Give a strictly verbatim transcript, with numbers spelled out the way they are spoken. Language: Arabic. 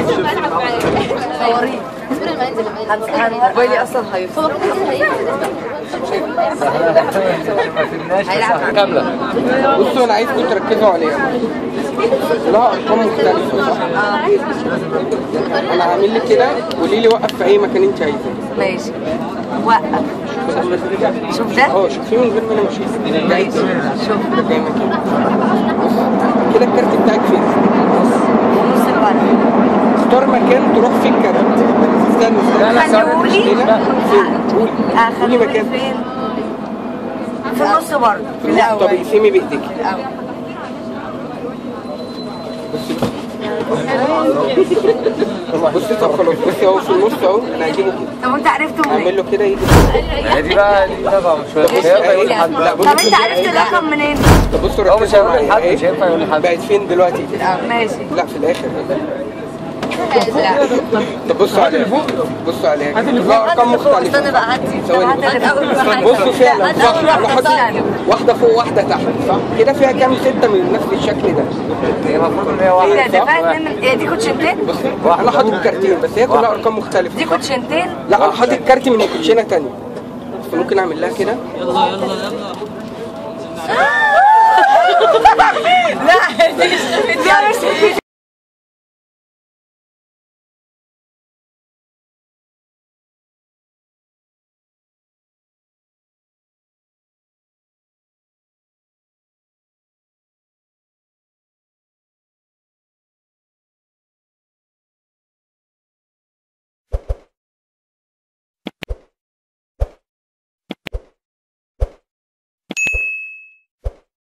صوريه موبايلي اصلا هيفصل كاملة. بصوا انا عايزكم تركزوا عليها، لها ارقام مختلفة صح؟ انا هعمل لك كده، قولي لي وقف في اي مكان انت عايزاه. ماشي وقف. شوف ده؟ اه شوفيه من غير ما انا ماشي. ماشي شوف زي ما كده. كده الكارت بتاعك فين؟ نص الورق. اختار مكان تروح فيه الكارت. استنى استنى. خليهولي فين؟ قولي مكان. فين؟ في النص برضه في طب الاول. اقسمي بايديك. الاول. بصي طب خلاص، بصي اهو في النص اهو، انا هجيبه كده. طب انت عرفته منين؟ اعمل له كده يجي. هي دي بقى دي طبعا مش هينفع يقول لحد. طب انت عرفت الرقم منين؟ طب بصوا هو مش ركزوا هيقول معايا لحد، مش اهي. هينفع يقول لحد. بقت فين دلوقتي؟ ماشي. لا في الاخر. طب بصوا عليها، بصوا عليها كلها ارقام مختلفه. استنى بقى هات دي. ثواني بصوا فعلا صح، انا حاطط واحده فوق واحده تحت صح كده، فيها كام سته من نفس الشكل ده. هي المفروض ان هي واحده. ايه ده؟ فيها اتنين من هي دي كوتشنتين؟ بصي انا حاطط كارتين بس هي كلها ارقام مختلفه. دي كوتشنتين؟ لا انا حاطط كارت من كوتشينه ثانيه، بس ممكن اعمل لها كده. يلا يلا يلا لا دي مش